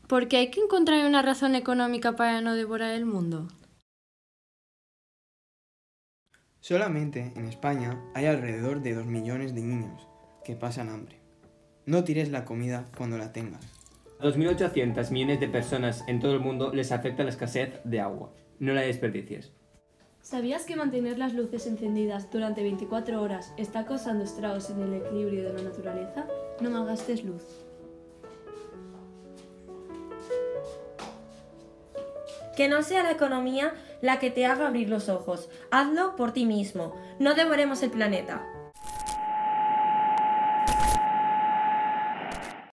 ¿Por qué hay que encontrar una razón económica para no devorar el mundo? Solamente en España hay alrededor de 2 millones de niños que pasan hambre. No tires la comida cuando la tengas. A 2.800 millones de personas en todo el mundo les afecta la escasez de agua. No la desperdicies. ¿Sabías que mantener las luces encendidas durante 24 horas está causando estragos en el equilibrio de la naturaleza? No malgastes luz. Que no sea la economía la que te haga abrir los ojos. Hazlo por ti mismo. No devoremos el planeta.